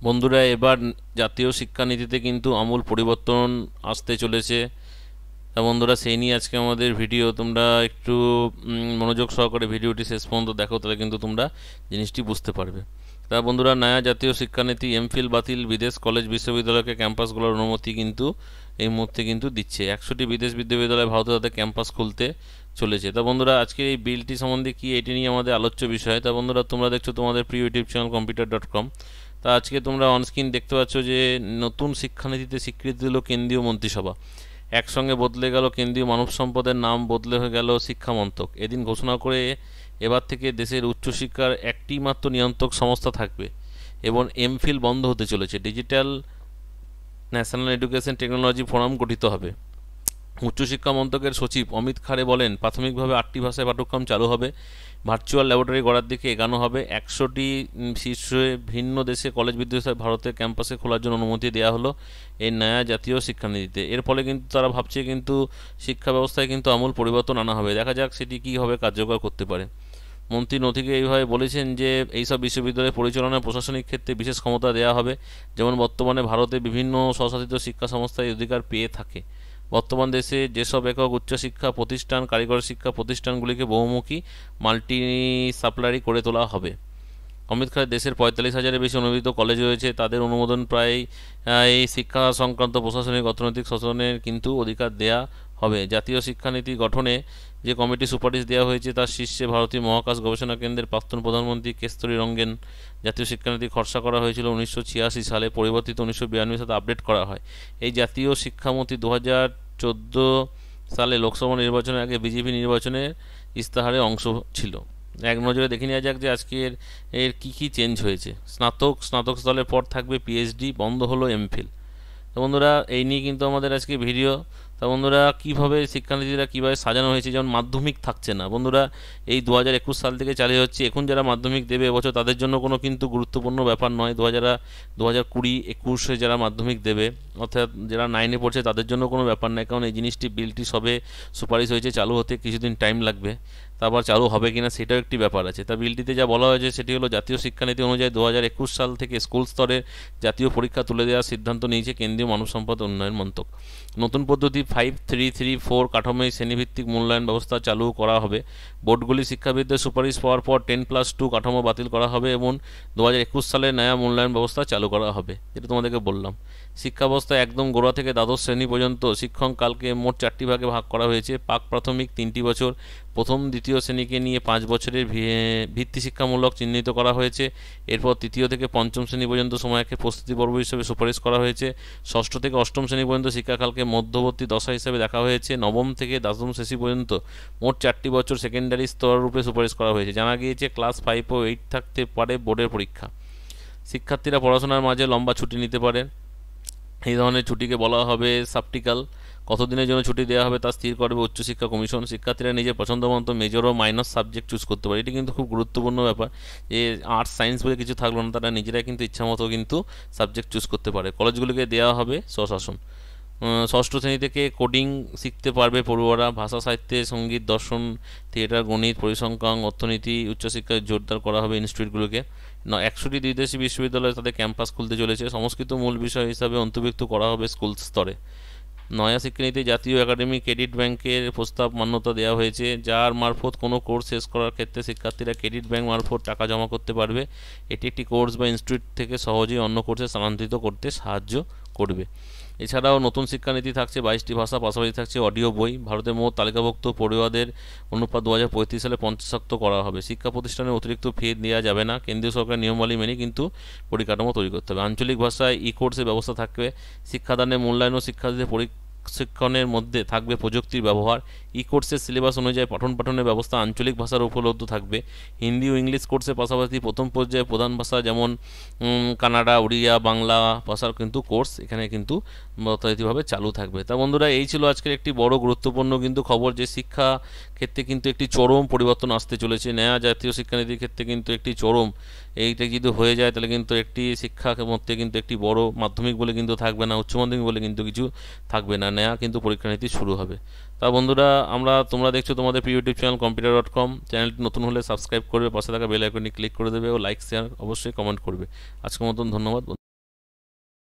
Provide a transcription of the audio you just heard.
বন্ধুরা, এবার জাতীয় শিক্ষানীতিতে কিন্তু আমূল পরিবর্তন আসতে চলেছে। তা বন্ধুরা, সেই নিয়ে আজকে আমাদের ভিডিও। তোমরা একটু মনোযোগ সহকারে ভিডিওটি শেষ পর্যন্ত দেখো, তাহলে কিন্তু তোমরা জিনিসটি বুঝতে পারবে। তা বন্ধুরা, নয়া জাতীয় শিক্ষানীতি এমফিল বাতিল, বিদেশ কলেজ বিশ্ববিদ্যালয়কে ক্যাম্পাসগুলোর অনুমতি কিন্তু এই মুহূর্তে কিন্তু দিচ্ছে। 100টি বিদেশ বিশ্ববিদ্যালয় ভারতে তাদের ক্যাম্পাস খুলতে চলেছে। তা বন্ধুরা, আজকে এই বিলটি সম্বন্ধে কি, এটি নিয়ে আমাদের আলোচ্য বিষয়। তা বন্ধুরা, তোমরা দেখছো তোমাদের প্রিয় ইউটিউব চ্যানেল কম্পিউটার.com। তা আজকে তোমরা অনস্ক্রিন দেখতে পাচ্ছ যে নতুন শিক্ষানীতিতে স্বীকৃতি দিল কেন্দ্রীয় মন্ত্রিসভা। একসঙ্গে বদলে গেল কেন্দ্রীয় মানব সম্পদের নাম, বদলে হয়ে গেল শিক্ষা মন্ত্রক। এদিন ঘোষণা করে এবার থেকে দেশের উচ্চশিক্ষার একটি মাত্র নিয়ন্ত্রক সংস্থা থাকবে এবং এমফিল বন্ধ হতে চলেছে। Digital national education technology forum গঠিত হবে। উচ্চশিক্ষা মন্ত্রকের সচিব অমিত খারে বলেন, প্রাথমিকভাবে 8টি ভাষায় পাঠ্যক্রম চালু হবে। ভার্চুয়াল ল্যাবরেটরি গড়ার দিকে এগানো হবে। 100টি শীর্ষে ভিন্ন দেশে কলেজ বিদ্যালয় ভারতের ক্যাম্পাসে খোলার জন্য অনুমতি দেওয়া হলো এই নয়া জাতীয় শিক্ষানীতিতে। এর ফলে কিন্তু তারা ভাবছে কিন্তু শিক্ষা ব্যবস্থায় কিন্তু আমূল পরিবর্তন আনা হবে। দেখা যাক সেটি কীভাবে কার্যকর করতে পারে। মন্ত্রী নথিকে এইভাবে বলেছেন যে এইসব বিশ্ববিদ্যালয় পরিচালনায় প্রশাসনিক ক্ষেত্রে বিশেষ ক্ষমতা দেওয়া হবে, যেমন বর্তমানে ভারতে বিভিন্ন স্বশাসিত শিক্ষা সংস্থায় অধিকার পেয়ে থাকে। বর্তমান দেশে যেসব একক উচ্চশিক্ষা প্রতিষ্ঠান, কারিগরি শিক্ষা প্রতিষ্ঠানগুলিকে বহুমুখী মাল্টি সাপ্লারি করে তোলা হবে। অমিত খারের দেশের 45,000-এর বেশি অনুমোদিত কলেজ রয়েছে, তাদের অনুমোদন প্রায় এই শিক্ষা সংক্রান্ত প্রশাসনিক অর্থনৈতিক শাসনের কিন্তু অধিকার দেয়া হবে। জাতীয় শিক্ষানীতি গঠনে যে কমিটি সুপারিশ দেওয়া হয়েছে তার শীর্ষে ভারতীয় মহাকাশ গবেষণা কেন্দ্রের প্রাক্তন প্রধানমন্ত্রী কেস্তরী রঙ্গেন। জাতীয় শিক্ষানীতি খসড়া করা হয়েছিল 1986 সালে, পরিবর্তিত 1992 সালে আপডেট করা হয়। এই জাতীয় শিক্ষানীতি 2014 সালে লোকসভা নির্বাচনের আগে বিজেপি নির্বাচনের ইস্তাহারের অংশ ছিল। এক নজরে দেখে নেওয়া যাক যে আজকের কী চেঞ্জ হয়েছে। স্নাতক স্তরের পর থাকবে পিএইচডি, বন্ধ হলো এমফিল। তো বন্ধুরা, এই নিয়ে কিন্তু আমাদের আজকে ভিডিও। তা বন্ধুরা, কীভাবে শিক্ষানীতিটা কীভাবে সাজানো হয়েছে, যেমন মাধ্যমিক থাকছে না বন্ধুরা, এই 2021 সাল থেকে চালু হচ্ছে। এখন যারা মাধ্যমিক দেবে এবছর তাদের জন্য কোনো কিন্তু গুরুত্বপূর্ণ ব্যাপার নয়। 2020-21 যারা মাধ্যমিক দেবে, অর্থাৎ যারা 9-এ পড়ছে, তাদের জন্য কোনো ব্যাপার নয়, কারণ এই বিলটি সবে সুপারিশ হয়েছে, চালু হতে কিছুদিন টাইম লাগবে। তারপর চালু হবে কিনা সেটাও একটি ব্যাপার আছে। তা বিলটিতে যা বলা হয়েছে সেটি হলো, জাতীয় শিক্ষানীতি অনুযায়ী 2021 সাল থেকে স্কুল স্তরে জাতীয় পরীক্ষা তুলে দেওয়ার সিদ্ধান্ত নিয়েছে কেন্দ্রীয় মানব সম্পদ উন্নয়ন মন্ত্রক। নতুন পদ্ধতি 5334 কাঠামোয় শ্রেণীভিত্তিক মূল্যায়ন ব্যবস্থা চালু করা হবে। বোর্ডগুলি শিক্ষাবিদদের সুপারিশ পাওয়ার পর 10+2 কাঠামো বাতিল করা হবে এবং 2021 সালে নয়া মূল্যায়ন ব্যবস্থা চালু করা হবে, যেটা তোমাদেরকে বললাম। শিক্ষা ব্যবস্থায় একদম গোড়া থেকে দ্বাদশ শ্রেণী পর্যন্ত শিক্ষণ কালকে মোট 4টি ভাগে ভাগ করা হয়েছে। প্রাক প্রাথমিক 3টি বছর, প্রথম দ্বিতীয় শ্রেণীকে নিয়ে 5 বছরের ভিত্তি শিক্ষামূলক চিহ্নিত করা হয়েছে। এরপর তৃতীয় থেকে পঞ্চম শ্রেণী পর্যন্ত সময়কে প্রস্তুতি পর্ব হিসেবে সুপারিশ করা হয়েছে। ষষ্ঠ থেকে অষ্টম শ্রেণী পর্যন্ত শিক্ষাকালকে মধ্যবর্তী দশা হিসেবে দেখা হয়েছে। নবম থেকে দ্বাদশ শ্রেণী পর্যন্ত মোট 4টি বছর সেকেন্ডারি স্তর রূপে সুপারিশ করা হয়েছে। জানা গিয়েছে ক্লাস 5 ও 8 থাকতে পারে বোর্ডের পরীক্ষা। শিক্ষার্থীরা পড়াশোনার মাঝে লম্বা ছুটি নিতে পারে। এই ধরনের ছুটিকে বলা হবে সাবটিক্যাল। কতদিনের জন্য ছুটি দেওয়া হবে তা স্থির করবে উচ্চশিক্ষা কমিশন। শিক্ষার্থীরা নিজের পছন্দ মতো মেজর ও মাইনর সাবজেক্ট চুজ করতে পারে। এটি কিন্তু খুব গুরুত্বপূর্ণ ব্যাপার, যে আর্টস সায়েন্স বলে কিছু থাকলো না, তারা নিজেরাই কিন্তু ইচ্ছামতো কিন্তু সাবজেক্ট চুজ করতে পারে। কলেজগুলিকে দেওয়া হবে স্বশাসন। ষষ্ঠ শ্রেণী থেকে কোডিং শিখতে পারবে পড়ুয়ারা। ভাষা, সাহিত্যে, সঙ্গীত, দর্শন, থিয়েটার, গণিত, পরিসংখ্যান, অর্থনীতি, উচ্চশিক্ষায় জোরদার করা হবে ইনস্টিটিউটগুলোকে। 100টি বিদেশি বিশ্ববিদ্যালয় তাদের ক্যাম্পাস খুলতে চলেছে। সংস্কৃত মূল বিষয় হিসাবে অন্তর্ভুক্ত করা হবে স্কুল স্তরে। নয়া শিক্ষানীতি জাতীয় একাডেমি ক্রেডিট ব্যাংকের প্রস্তাব মান্যতা দেওয়া হয়েছে, যার মারফত কোনো কোর্স শেষ করার ক্ষেত্রে শিক্ষার্থীরা ক্রেডিট ব্যাংক মারফত টাকা জমা করতে পারবে। এটি একটি কোর্স বা ইনস্টিটিউট থেকে সহজেই অন্য কোর্সে স্থানান্তরিত করতে সাহায্য করবে। এছাড়াও নতুন শিক্ষানীতি থাকছে 22টি ভাষা, পাশাপাশি থাকছে অডিও বই। ভারতের মোট তালিকাভুক্ত পড়ুয়াদের অনুপাত 2035 সালে 50% করা হবে। শিক্ষা প্রতিষ্ঠানে অতিরিক্ত ফি দেওয়া যাবে না। কেন্দ্রীয় সরকারের নিয়মাবলী মেনে কিন্তু পরিকাঠামো তৈরি করতে হবে। আঞ্চলিক ভাষায় কোর্সের ব্যবস্থা থাকবে। শিক্ষাদানের মূল্যায়ন ও শিক্ষার্থীদের প্রশিক্ষণের মধ্যে থাকবে প্রযুক্তির ব্যবহার। কোর্সের সিলেবাস অনুযায়ী পঠনের ব্যবস্থা আঞ্চলিক ভাষার উপলব্ধ থাকবে। হিন্দি ও ইংলিশ কোর্সের পাশাপাশি প্রথম পর্যায়ে প্রধান ভাষা যেমন কানাডা, উড়িয়া, বাংলা ভাষার কিন্তু কোর্স এখানে কিন্তু যথারীতিভাবে চালু থাকবে। তা বন্ধুরা, এই ছিল আজকের একটি বড় গুরুত্বপূর্ণ কিন্তু খবর, যে শিক্ষা ক্ষেত্রে কিন্তু একটি চরম পরিবর্তন আসতে চলেছে। নয়া জাতীয় শিক্ষানীতির ক্ষেত্রে কিন্তু একটি চরম, এইটা যদি হয়ে যায় তাহলে কিন্তু একটি শিক্ষার মধ্যে কিন্তু একটি বড় মাধ্যমিক বলে কিন্তু থাকবে না, উচ্চ মাধ্যমিক বলে কিন্তু কিছু থাকবে না। নয়া কিন্তু পরীক্ষা নীতি শুরু হবে। তা বন্ধুরা, তোমরা দেখছো তোমাদের প্রিয় ইউটিউব চ্যানেল কম্পিউটার.com। চ্যানেলটি নতুন হলে সাবস্ক্রাইব করবে, পাশে থাকা বেল আইকনটি ক্লিক করে দেবে ও লাইক, শেয়ার, অবশ্যই কমেন্ট করবে। আজকের মতন ধন্যবাদ।